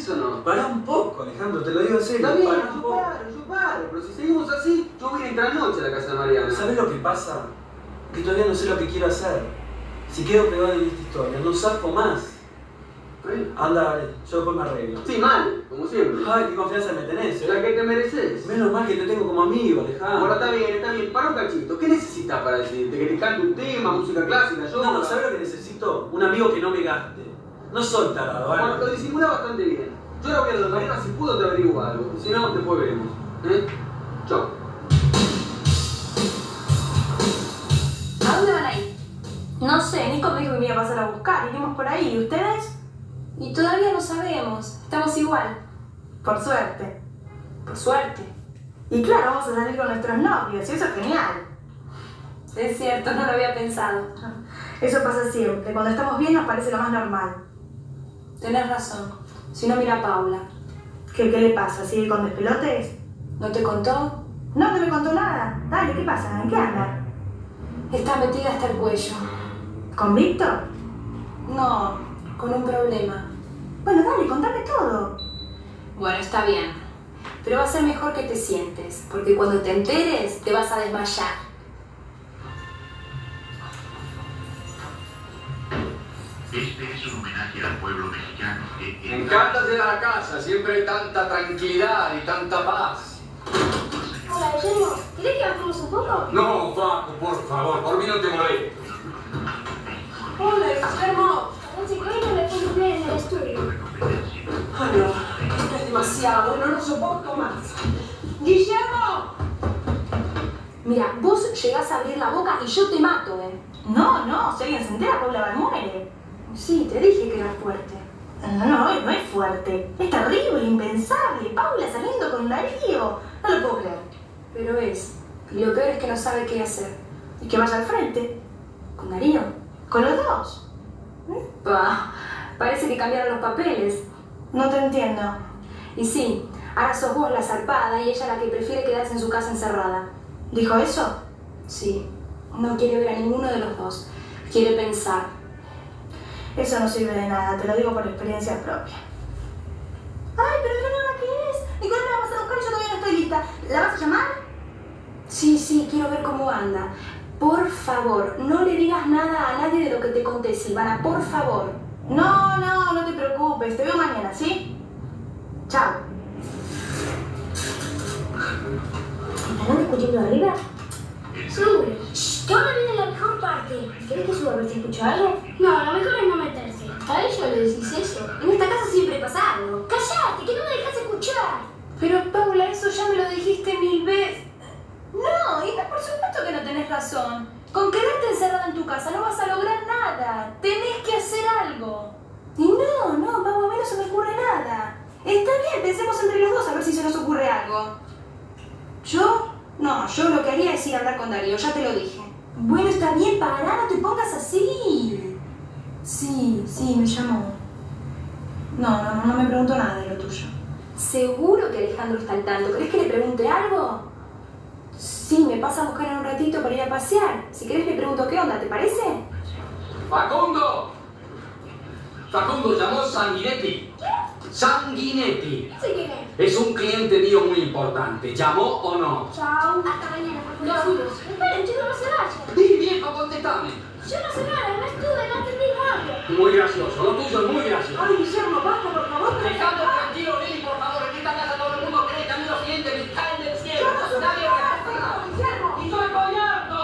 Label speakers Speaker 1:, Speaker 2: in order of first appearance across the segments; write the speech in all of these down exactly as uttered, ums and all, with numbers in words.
Speaker 1: ¿querés o no?
Speaker 2: Pará un poco, Alejandro, te lo digo en serio.
Speaker 1: Está bien,
Speaker 2: Pará
Speaker 1: yo
Speaker 2: un poco.
Speaker 1: paro, yo paro, pero si seguimos así, yo voy a ir esta noche a la casa de Mariana.
Speaker 2: ¿Sabés lo que pasa? Que todavía no sé lo que quiero hacer. Si quedo pegado en esta historia, no zafo más.
Speaker 1: ¿Eh?
Speaker 2: Anda, dale, yo después me arreglo.
Speaker 1: Sí, mal, como siempre.
Speaker 2: Ay, qué confianza me tenés,
Speaker 1: La
Speaker 2: ¿eh?
Speaker 1: que te mereces.
Speaker 2: Menos mal que te tengo como amigo, Alejandro.
Speaker 1: Bueno, está bien, está bien. Para un cachito. ¿Qué necesitas para decirte? ¿Que te cante un tema, música clásica, yo?
Speaker 2: No, no, ¿sabés lo que necesito? Un amigo que no me gaste. No soy tarado, ¿vale?
Speaker 1: Bueno, lo disimula bastante bien. Yo ahora voy a la de Mariana, si puedo te averiguo algo. Si no, después veremos. ¿Eh? Chao.
Speaker 3: ¿A dónde van a ir? No sé, Nico me dijo que me iba a pasar a buscar. Iremos por ahí. ¿Y ustedes?
Speaker 4: Y todavía no sabemos. Estamos igual.
Speaker 3: Por suerte.
Speaker 4: Por suerte.
Speaker 3: Y claro, vamos a salir con nuestros novios, y eso es genial.
Speaker 4: Es cierto, no lo había pensado.
Speaker 3: Eso pasa siempre. Cuando estamos bien nos parece lo más normal.
Speaker 4: Tenés razón. Si no, mira a Paula.
Speaker 3: ¿Qué, qué le pasa? ¿Sigue con despelotes?
Speaker 4: ¿No te contó?
Speaker 3: No, no me contó nada. Dale, ¿qué pasa? ¿En qué anda?
Speaker 4: Está metida hasta el cuello.
Speaker 3: ¿Con Víctor?
Speaker 4: No, con un problema.
Speaker 3: Bueno, dale, contame todo.
Speaker 4: Bueno, está bien. Pero va a ser mejor que te sientes, porque cuando te enteres te vas a desmayar.
Speaker 5: Este es un homenaje al pueblo mexicano que...
Speaker 1: Me encanta llegar a casa, siempre hay tanta tranquilidad y tanta paz.
Speaker 6: Hola, Guillermo, ¿querés que bajemos un poco?
Speaker 1: No, Paco, por favor, por mí no te molestes.
Speaker 6: Hola, Guillermo. Parece que hoy no le fue cumpleaños en el estudio.
Speaker 4: Ay, no, esto es demasiado, no lo soporto más.
Speaker 3: ¡Guillermo!
Speaker 4: Mira, vos llegás a abrir la boca y yo te mato, ¿eh?
Speaker 3: No, no, si alguien se entera, Paula va a muere.
Speaker 4: Sí, te dije que era fuerte.
Speaker 3: No, no, no es fuerte. Es terrible, impensable. Paula saliendo con Darío. No lo puedo creer.
Speaker 4: Pero es. Y lo peor es que no sabe qué hacer.
Speaker 3: Y que vaya al frente.
Speaker 4: ¿Con Darío?
Speaker 3: Con los dos.
Speaker 4: Pa, parece que cambiaron los papeles.
Speaker 3: No te entiendo.
Speaker 4: Y sí, ahora sos vos la zarpada y ella la que prefiere quedarse en su casa encerrada.
Speaker 3: ¿Dijo eso?
Speaker 4: Sí, no quiere ver a ninguno de los dos. Quiere pensar.
Speaker 3: Eso no sirve de nada, te lo digo por experiencia propia. Ay, pero mira la que es. Nicolás me va a pasar a buscar y yo todavía no estoy lista. ¿La vas a llamar?
Speaker 4: Sí, sí, quiero ver cómo anda. Por favor, no le digas nada a nadie de lo que te conté, Silvana, por favor.
Speaker 3: No, no, no te preocupes. Te veo mañana, ¿sí? Chao.
Speaker 6: ¿Estarán discutiendo arriba? Seguro. Shh, que ahora viene la mejor parte. ¿Querés que suba a ver si escucho algo? No, lo mejor es no meterse. A ella le decís eso. En esta casa siempre pasa algo. ¡Cállate, que no me dejas escuchar!
Speaker 4: Pero Paula, eso ya me lo dijiste mil veces. No, y no, por supuesto que no tenés razón. Con quedarte encerrada en tu casa no vas a lograr nada. Tenés que hacer algo. Y no, no, Pau, a mí no se me ocurre nada. Está bien, pensemos entre los dos a ver si se nos ocurre algo. ¿Yo? No, yo lo que haría es ir a hablar con Darío, ya te lo dije. Bueno, está bien, pará, no te pongas así. Sí, sí, me llamó.
Speaker 3: No, no, no me preguntó nada de lo tuyo.
Speaker 4: ¿Seguro que Alejandro está al tanto? ¿Querés que le pregunte algo? Sí, me pasa a buscar en un ratito para ir a pasear. Si querés le pregunto qué onda, ¿te parece?
Speaker 1: ¡Facundo! Facundo, llamó Sanguinetti. Sanguinetti.
Speaker 6: No sé quién es.
Speaker 1: Es un cliente mío muy importante. ¿Llamó o no?
Speaker 6: Chao. Hasta mañana, Facundo. No, fuimos. Esperen, chicos, no se vayan.
Speaker 1: Di, viejo, contestame.
Speaker 6: Yo no sé nada, no estuve, no entendí nada.
Speaker 1: Muy gracioso, lo tuyo es muy gracioso.
Speaker 3: Ay, Guillermo, basta, por favor.
Speaker 1: Dejando tranquilo, Lili, por favor. En esta casa todo el mundo cree que a mí los clientes me caen del cielo. Nadie me respeta.
Speaker 3: Guillermo.
Speaker 1: ¡Y soy coñardo!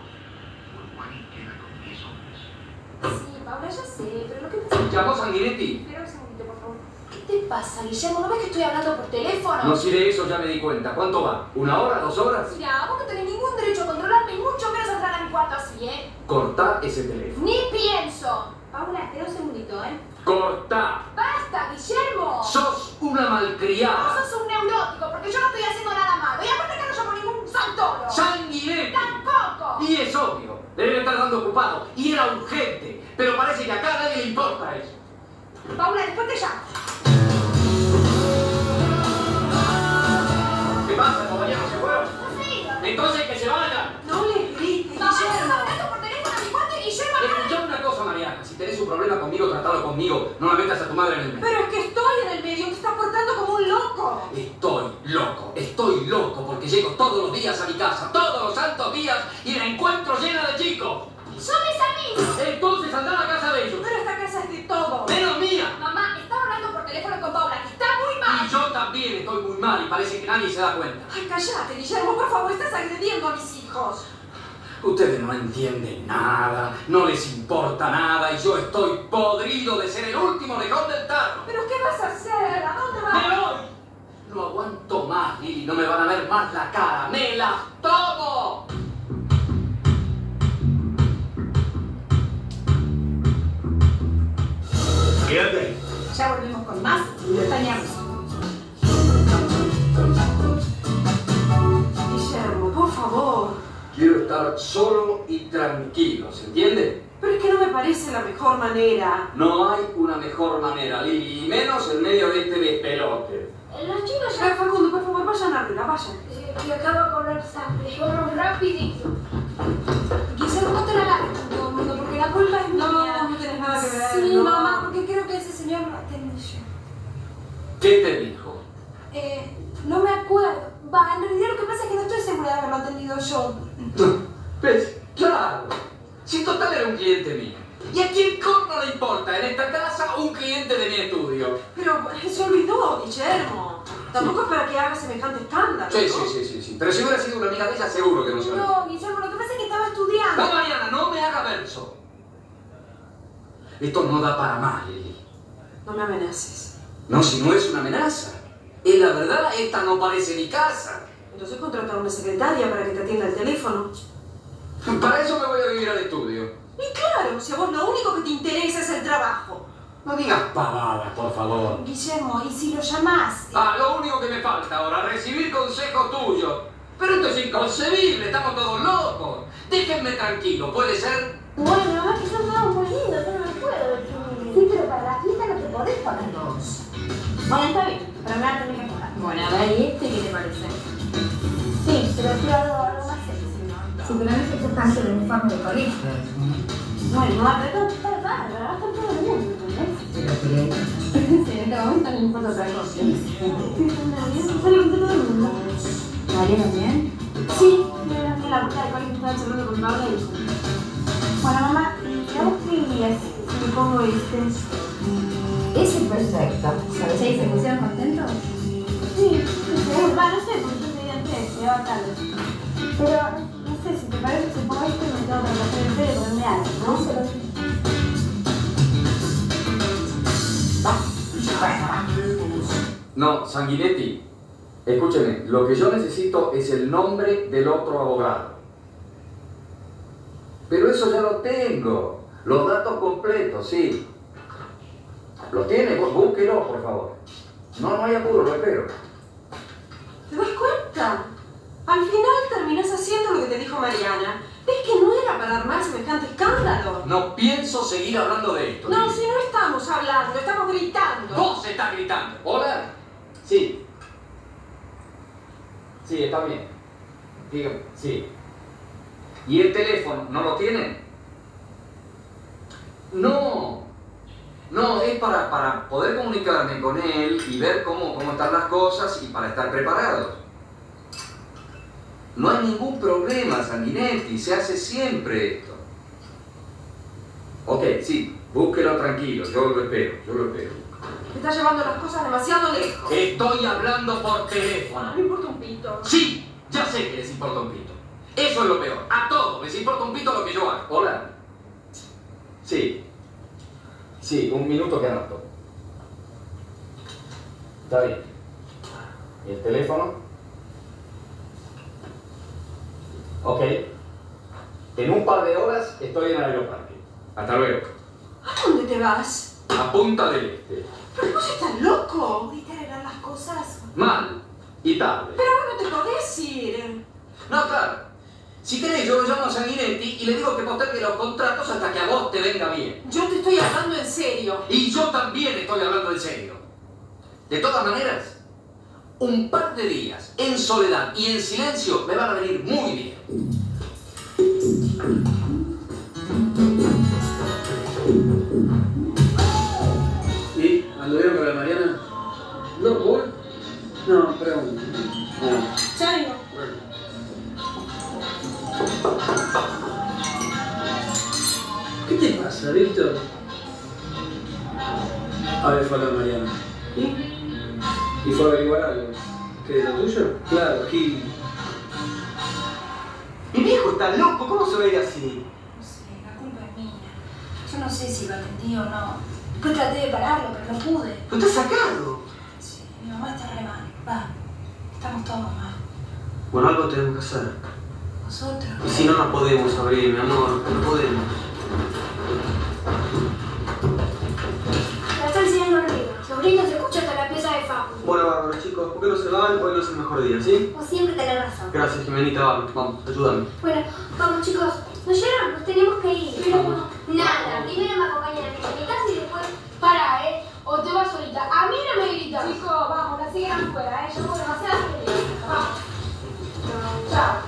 Speaker 4: Sí, Paula, ya sé, pero lo que pasa...
Speaker 1: ¿Llamó Sanguinetti?
Speaker 4: Espera un segundito, por favor. ¿Qué te pasa, Guillermo? ¿No ves que estoy hablando por teléfono?
Speaker 1: No, si de eso ya me di cuenta. ¿Cuánto va? ¿Una hora? ¿Dos horas?
Speaker 4: Mira, vos no tenés ningún derecho a controlarme y mucho menos a entrar a mi cuarto así, ¿eh?
Speaker 1: Cortá ese teléfono.
Speaker 4: Ni pienso. Paula, espera un segundito, ¿eh?
Speaker 1: ¡Cortá!
Speaker 4: ¡Basta, Guillermo!
Speaker 1: ¡Sos una
Speaker 4: Vos
Speaker 1: malcriada!
Speaker 4: sos un neurótico, porque yo no estoy haciendo nada malo. Y aparte que no llamo ningún santoro.
Speaker 1: ¡Sanguinetti!
Speaker 4: ¡Tampoco!
Speaker 1: Y es obvio. Debe estar dando ocupado. Y era urgente. Pero parece que acá a nadie le importa eso.
Speaker 4: Paula, después te llamo.
Speaker 1: ¿Qué pasa, compañero? ¿Se fueron?
Speaker 6: No se iba.
Speaker 1: Entonces que se vayan.
Speaker 4: No le grites,
Speaker 6: Papá,
Speaker 4: Guillermo. hablando por teléfono a mi cuarto y Guillermo...
Speaker 1: Escuchame una cosa, Mariana. Si tenés un problema conmigo, tratalo conmigo. No la metas a tu madre en el medio.
Speaker 4: Pero es que estoy en el medio.
Speaker 7: loco?
Speaker 8: Estoy loco, estoy loco porque llego todos los días a mi casa, todos los santos días, y la encuentro llena de chicos.
Speaker 6: Son mis amigos.
Speaker 8: Entonces anda a la casa de ellos.
Speaker 7: Pero esta casa es de todo.
Speaker 8: ¡Menos mía!
Speaker 6: Mamá, estaba hablando por teléfono con Paula, que está muy mal.
Speaker 8: Y yo también estoy muy mal y parece que nadie se da cuenta.
Speaker 7: Ay, cállate, Guillermo, por favor, estás agrediendo a mis hijos.
Speaker 8: Ustedes no entienden nada, no les importa nada y yo estoy podrido de ser el último lejón del tarro.
Speaker 7: ¿Pero qué vas a hacer? ¿A dónde vas?
Speaker 8: ¡Me voy! No aguanto más, Lili, no me van a ver más la cara. ¡Me las tomo!
Speaker 9: Quédate ahí.
Speaker 3: Ya volvemos con más y lo extrañamos.
Speaker 7: Guillermo, por favor.
Speaker 8: Quiero estar solo y tranquilo, ¿se entiende?
Speaker 7: Pero es que no me parece la mejor manera.
Speaker 8: No hay una mejor manera, Lili, y menos en medio de este despelote.
Speaker 6: Los chicos
Speaker 7: Ya,
Speaker 6: ya...
Speaker 7: Facundo, por favor, vayan arriba, vayan.
Speaker 6: Eh, que acabo de correr sangre. Corro rapidito.
Speaker 4: Guillermo, no te la agarres con todo el mundo, porque la culpa es
Speaker 7: No,
Speaker 4: mía.
Speaker 7: no tienes nada que ver.
Speaker 4: Sí,
Speaker 7: no.
Speaker 4: mamá, porque creo que ese señor lo atendí yo.
Speaker 8: ¿Qué te dijo?
Speaker 4: Eh, no me acuerdo. Va, en realidad lo que pasa es que no estoy segura de haberlo atendido yo.
Speaker 8: ¿Ves? Claro. Si total era un cliente mío. ¿Y a quién corno le importa en esta casa un cliente de mi estudio?
Speaker 7: Pero se olvidó, Guillermo. Tampoco es para que haga semejante escándalo.
Speaker 8: Sí,
Speaker 7: ¿no?
Speaker 8: sí, sí, sí, sí. Pero si hubiera sido una amiga de ella, seguro que no se lo
Speaker 4: No, Guillermo, lo que pasa es que estaba estudiando.
Speaker 8: No, Mariana, no me haga verso. Esto no da para más, Lili.
Speaker 7: No me amenaces.
Speaker 8: No, si no es una amenaza. Es la verdad, esta no parece mi casa.
Speaker 7: Entonces contratar a una secretaria para que te atienda el teléfono.
Speaker 8: Para eso me voy a vivir al estudio.
Speaker 7: Y claro, si a vos lo único que te interesa es el trabajo.
Speaker 8: No digas pavadas, por favor.
Speaker 4: Guillermo, ¿y si lo llamás?
Speaker 8: Ah, lo único que me falta ahora, recibir consejos tuyos. Pero esto es inconcebible, estamos todos locos. Déjenme tranquilo, ¿puede ser?
Speaker 6: Bueno, mamá, que son todos muy lindos, yo no me puedo definir.
Speaker 3: Sí, pero para la fiesta no te podés poner dos. Bueno, está bien, pero me va a tener que acordar.
Speaker 10: Bueno, a ver, ¿y este qué te parece?
Speaker 3: Sí, pero quiero algo, algo más sexy, ¿no?
Speaker 10: Si pero no es que tanto el uniforme de colegio.
Speaker 3: Bueno, no, pero todo está bárbaro, va a estar todo el mundo, ¿entendés?
Speaker 10: Pero que... sí, en este momento no importa otra cosa.
Speaker 3: Sí, sale con todo el mundo.
Speaker 10: ¿María también?
Speaker 3: Sí, mira, en la puerta del colegio estaba charlando con Paula y dijo: bueno, mamá, ¿y a vos qué dirías si me pongo este?
Speaker 10: Ese es perfecto. ¿Sabes? ¿Sí? ¿Se pusieron contentos?
Speaker 3: Sí, seguro, va, no sé, porque yo sería tres, se va tarde. Pero, no sé, si te parece que si pongo este me tengo que recoger el pelo y ponerme algo, ¿no?
Speaker 8: No, Sanguinetti, escúcheme, lo que yo necesito es el nombre del otro abogado. Pero eso ya lo tengo, los datos completos, sí. ¿Lo tiene? Bú- Búsquelo, por favor. No, no hay apuro, lo espero.
Speaker 7: ¿Te das cuenta? Al final terminás haciendo lo que te dijo Mariana. ¿Ves que no era para armar semejante escándalo?
Speaker 8: No pienso seguir hablando de esto.
Speaker 7: No,
Speaker 8: Lili.
Speaker 7: si no estamos hablando, estamos gritando.
Speaker 8: Vos estás gritando. ¿Hola? Sí. Sí, está bien. Dígame, sí. ¿Y el teléfono? ¿No lo tienen? No. No, es para, para poder comunicarme con él y ver cómo, cómo están las cosas y para estar preparados. No hay ningún problema, Sanguinetti, se hace siempre esto. Ok, sí, búsquelo tranquilo, yo lo espero, yo lo espero.
Speaker 7: Te estás llevando las cosas demasiado lejos.
Speaker 8: Estoy hablando por
Speaker 7: No
Speaker 8: teléfono.
Speaker 7: me importa un pito.
Speaker 8: Sí, ya sé que les importa un pito. Eso es lo peor. A todos les importa un pito lo que yo hago. Hola. Sí. Sí, un minuto que anoto. Está bien. ¿Y el teléfono? Ok. En un par de horas estoy en el aeroparque. Hasta luego.
Speaker 7: ¿A dónde te vas?
Speaker 8: A Punta del Este.
Speaker 7: ¿Pero vos estás loco?
Speaker 4: ¿Pudiste arreglar las cosas?
Speaker 8: Mal y tarde.
Speaker 7: Pero vos no te podés ir.
Speaker 8: No, claro. Si querés, yo lo llamo a Sanguinetti y le digo que postergue los contratos hasta que a vos te venga bien.
Speaker 7: Yo te estoy hablando en serio.
Speaker 8: Y yo también estoy hablando en serio. De todas maneras, un par de días en soledad y en silencio me van a venir muy bien.
Speaker 1: ¿Y? ¿Ando bien con la Mariana? No, ¿por?
Speaker 2: No, pregunto. No.
Speaker 3: Ya vengo.
Speaker 2: ¿Qué te pasa, Víctor? A ver, fue a la Mariana. ¿Y? ¿Y fue a averiguar algo? ¿Qué es lo tuyo? Claro, Gil.
Speaker 1: Mi viejo está loco, ¿cómo se va a ir así?
Speaker 4: No sé, la culpa es mía. Yo no sé si lo atendí o no. Después traté de pararlo, pero no pude.
Speaker 1: ¡Pero está sacado!
Speaker 4: Sí, mi mamá está re mal. Va, estamos todos mal.
Speaker 1: Bueno, algo tenemos que hacer.
Speaker 4: Nosotros.
Speaker 1: Y si no, no podemos abrir, mi amor, no podemos.
Speaker 6: La está enseñando arriba. Los gritos se escuchan hasta la pieza de Facu.
Speaker 1: Bueno, bárbaro, chicos, ¿por qué no se van? Hoy no es el mejor día, ¿sí?
Speaker 6: Vos siempre tenés razón.
Speaker 1: Gracias, Jimenita, vamos, vamos, ayúdame.
Speaker 6: Bueno, vamos chicos. ¿Nos llevan? Nos tenemos que ir. Pero nada, primero me acompañan a mi casa y después...
Speaker 4: Para, ¿eh? O te vas solita. A mí no me gritas. Chicos, vamos, la siguen afuera, ¿eh? Yo tengo demasiadas peleas. Vamos. Chao.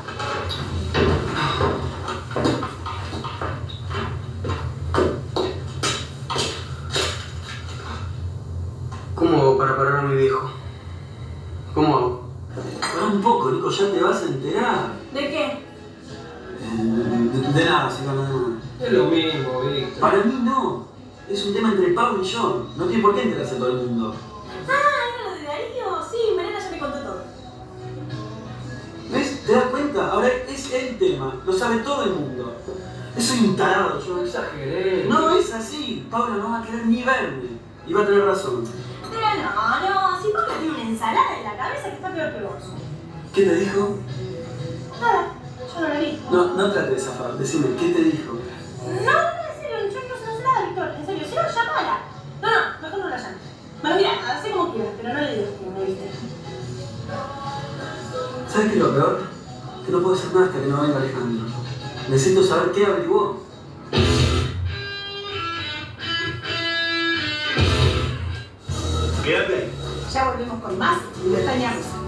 Speaker 1: ¿Cómo hago para parar a mi viejo? ¿Cómo hago?
Speaker 2: Pará un poco, Nico, ya te vas a enterar.
Speaker 3: ¿De qué?
Speaker 2: Eh, de, de nada, sí, nada.
Speaker 1: Es lo mismo, Víctor.
Speaker 2: Para mí no. Es un tema entre Pau y yo. No tiene por qué enterarse todo el mundo.
Speaker 3: Ah, ¿era lo de Darío? Sí, Mariana ya me contó todo.
Speaker 2: ¿Ves? ¿Te das cuenta? Ahora es el tema. Lo sabe todo el mundo. Soy un tarado, yo.
Speaker 1: No exageré.
Speaker 2: No es así. Paula no va a querer ni verme. Y va a tener razón.
Speaker 3: Pero no, no, si Paula tiene una ensalada en la cabeza que está peor que vos.
Speaker 2: ¿Qué te dijo?
Speaker 3: Nada, yo no la vi.
Speaker 2: No, no trate de zafar. Decime, ¿qué te dijo?
Speaker 3: No, no, en serio, yo no sé nada, Víctor, en serio, si no, llamala. No, no, mejor no la llames. Bueno, mira, hacé como quieras, pero no le digas que me viste.
Speaker 2: ¿Sabes qué es lo peor? Que no puedo hacer nada hasta que no venga Alejandro. Necesito saber qué averiguó.
Speaker 9: Quédate.
Speaker 3: Ya volvemos con más Libertad Ñarza.